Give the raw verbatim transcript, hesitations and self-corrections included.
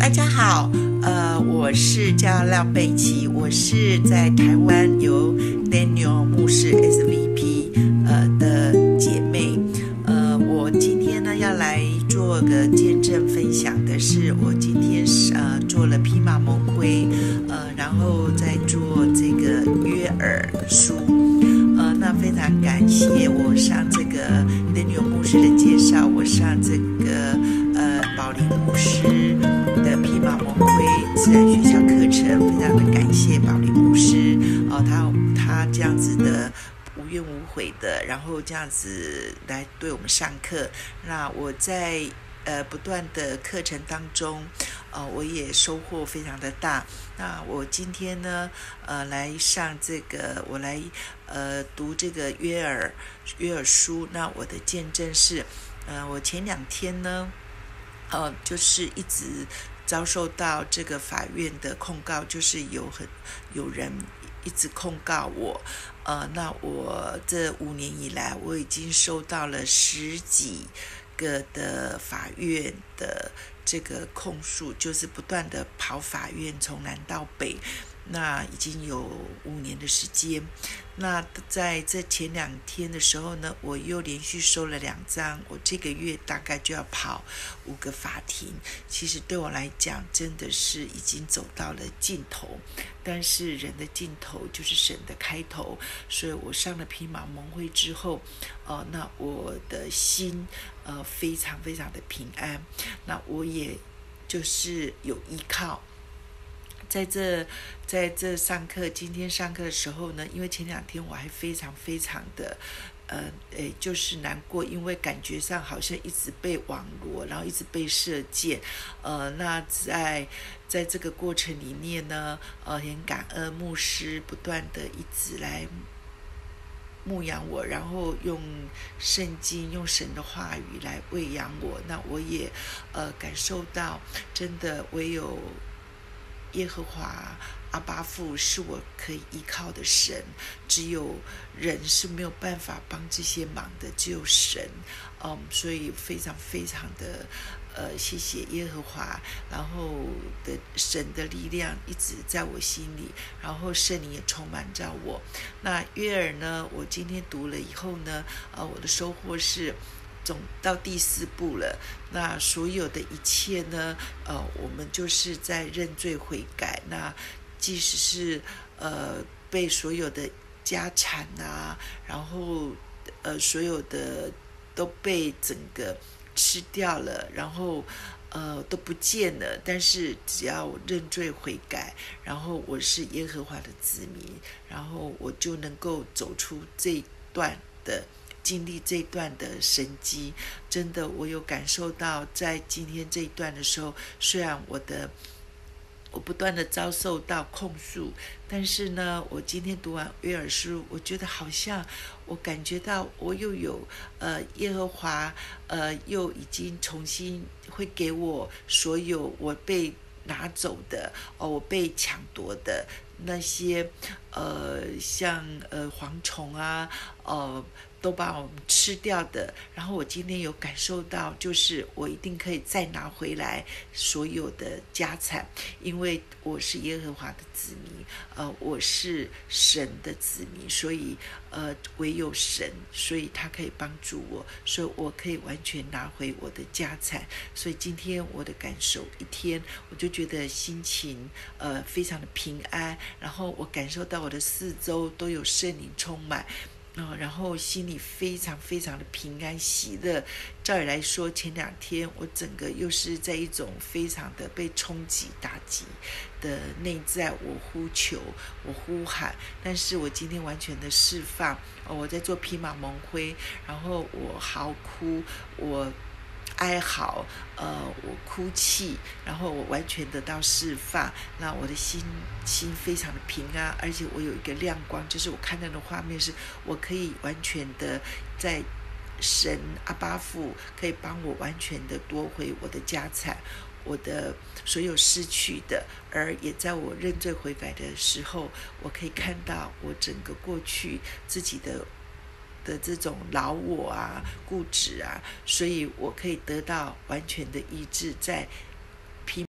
大家好，呃，我是叫廖贝琪，我是在台湾由 Daniel 牧师 S V P 呃的姐妹，呃，我今天呢要来做个见证分享的是，我今天呃做了披麻蒙灰，呃，然后再做这个约珥书，呃，那非常感谢我上这个 Daniel 牧师的介绍，我上这个呃宝林牧师的披麻蒙灰自然学校课程，非常的感谢宝林牧师哦，他他这样子的无怨无悔的，然后这样子来对我们上课。那我在呃不断的课程当中，呃我也收获非常的大。那我今天呢，呃来上这个，我来呃读这个约珥约珥书。那我的见证是，呃我前两天呢。呃，就是一直遭受到这个法院的控告，就是有很有人一直控告我，呃，那我这五年以来，我已经收到了十几个的法院的这个控诉，就是不断的跑法院，从南到北。那已经有五年的时间，那在这前两天的时候呢，我又连续收了两张，我这个月大概就要跑五个法庭。其实对我来讲，真的是已经走到了尽头，但是人的尽头就是神的开头，所以我上了披麻蒙灰之后，呃，那我的心呃非常非常的平安，那我也就是有依靠。在这在这上课，今天上课的时候呢，因为前两天我还非常非常的呃诶就是难过，因为感觉上好像一直被网罗，然后一直被射箭，呃那在在这个过程里面呢，呃很感恩牧师不断的一直来牧养我，然后用圣经用神的话语来喂养我。那我也呃感受到，真的唯有耶和华阿爸父是我可以依靠的神，只有人是没有办法帮这些忙的，只有神。嗯，所以非常非常的呃谢谢耶和华，然后的神的力量一直在我心里，然后圣灵也充满着我。那约珥呢，我今天读了以后呢，呃，我的收获是总到第四步了，那所有的一切呢，呃，我们就是在认罪悔改。那即使是呃被所有的家产啊，然后呃所有的都被整个吃掉了，然后呃都不见了，但是只要我认罪悔改，然后我是耶和华的子民，然后我就能够走出这一段的。经历这一段的神迹，真的我有感受到，在今天这一段的时候，虽然我的我不断的遭受到控诉，但是呢，我今天读完约珥书，我觉得好像我感觉到我又有呃耶和华呃又已经重新会给我所有我被拿走的哦，我被抢夺的那些呃像呃蝗虫啊呃都把我们吃掉的，然后我今天有感受到，就是我一定可以再拿回来所有的家产，因为我是耶和华的子民，呃，我是神的子民，所以呃，唯有神，所以他可以帮助我，所以我可以完全拿回我的家产。所以今天我的感受，一天我就觉得心情呃非常的平安，然后我感受到我的四周都有圣灵充满。哦、然后心里非常非常的平安喜乐。照理来说，前两天我整个又是在一种非常的被冲击打击的内在，我呼求，我呼喊，但是我今天完全的释放。哦、我在做披麻蒙灰，然后我嚎哭，我哀嚎，呃，我哭泣，然后我完全得到释放，那我的心心非常的平安，而且我有一个亮光，就是我看到的画面是，我可以完全的在神阿爸父可以帮我完全的夺回我的家产，我的所有失去的，而也在我认罪悔改的时候，我可以看到我整个过去自己的的这种老我啊、固执啊，所以我可以得到完全的医治，在